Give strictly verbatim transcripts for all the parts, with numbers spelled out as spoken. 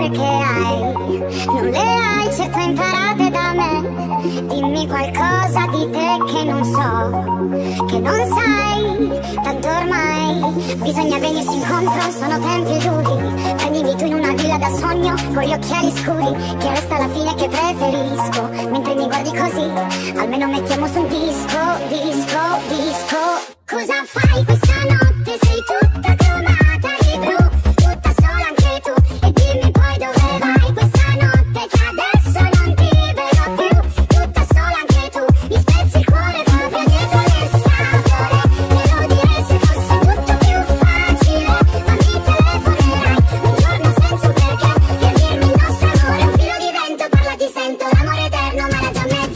paure che hai non le hai certo imparate da me. Dimmi qualcosa di te che non so, che non sai, tanto ormai bisogna venirsi incontro, sono tempi duri. Prendimi tu in una villa da sogno con gli occhiali scuri, che resta alla fine che preferisco. Mentre mi guardi così, almeno mettiamo su un disco, disco, disco. Cosa fai questa notte? Sei tutta cromata di blu, tutta sola anche tu. E dimmi poi dove vai questa notte, che adesso non ti vedo più. Tutta sola anche tu, mi spezzi il cuore proprio dietro le scatole. Te lo direi se fosse tutto più facile, ma mi telefonerai un giorno senza un perché, per dirmi il nostro amore è un filo di vento. Parla, ti sento, l'amore eterno, ma era già mezzo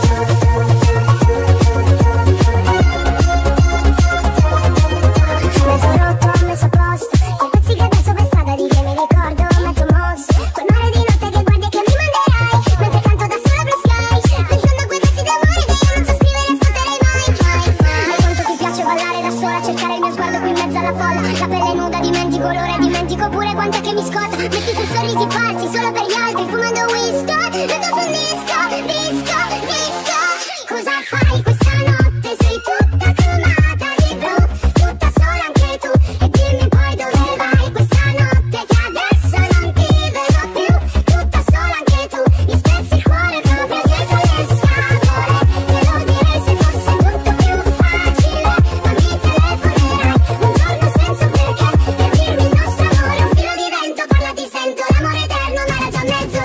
metti su sorrisi falsi solo per gli altri, fumando whisky, vedo sul disco, disco, disco. Cosa fai questa notte? Sei tutta cromata di blu, tutta sola anche tu. E dimmi poi dove vai questa notte, che adesso non ti vedo più. Tutta sola anche tu, mi spezzi il cuore proprio dietro le scatole. Te lo direi se fosse tutto più facile, ma mi telefonerai un giorno senza un perché, per dirmi il nostro amore è un filo di vento. Parla, ti sento, l'amore eterno, ma era già mezzo.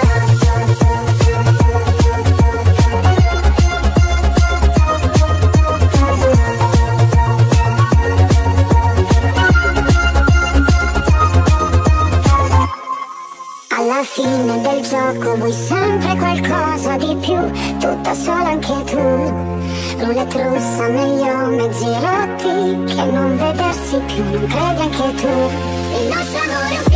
Alla fine del gioco vuoi sempre qualcosa di più, tutta sola anche tu. Roulette russa, meglio mezzi rotti che non vedersi più, non credi anche tu. Il nostro amore è un